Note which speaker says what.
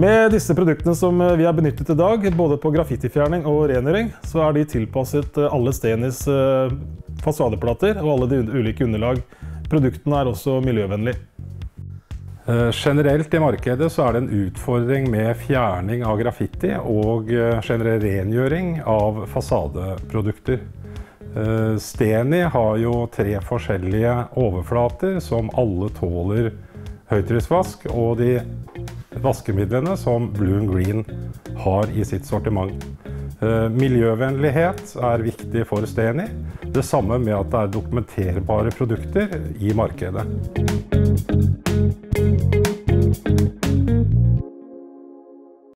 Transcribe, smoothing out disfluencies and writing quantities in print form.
Speaker 1: Med disse produktene som vi har benyttet I dag, både på graffitifjerning og rengjøring, så de tilpasset alle Stenis fasadeplater og alle de ulike underlag. Produktene også miljøvennlige.
Speaker 2: Generelt I markedet så det en utfordring med fjerning av graffiti og generell rengjøring av fasadeprodukter. Steni har jo 3 forskjellige overflater som alle tåler høytrykksvask, og de vaskemidlene som Blue & Green har I sitt sortiment. Miljøvennlighet viktig for Steni, det samme med at det dokumenterbare produkter I markedet.